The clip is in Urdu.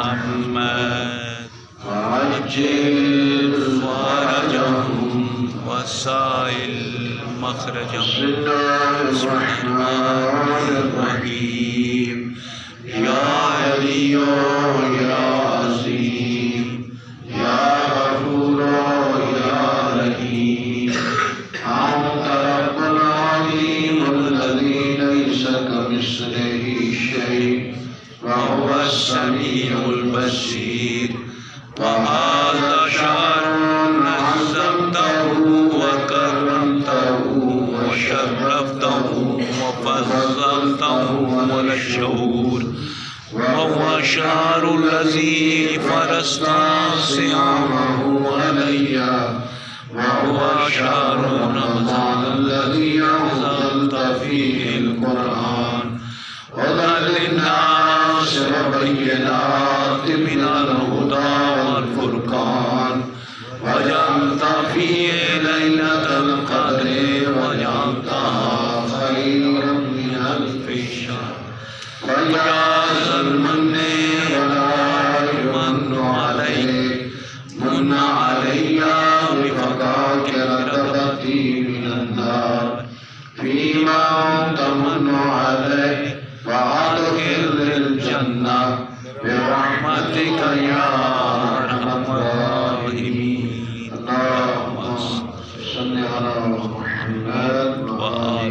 محمد وعجل فرجهم وسائل مخرجهم. بسم الله الرحيم. يا علي يا عظيم يا غفور يا رحيم أنت رب العليم الذي ليس كمثله شيء وهو السميع البصير. وهذا شهر نظمته وكرمته وشرفته وفضلته على الشهور. وهو شهر الذي فرضت صيامه علي. وهو شهر رمضان الذي أنزلت فيه القرآن هدى للناس وبينات من الهدى والفرقان. وجعلت فيه ليلة القدر وجعلتها خيرا من ألف شهر. ويا ذا المن ولا يمن عليك من علي بفكاك رغبتي من النار فيما تمن علي وأدخل الجنة برحمتك يا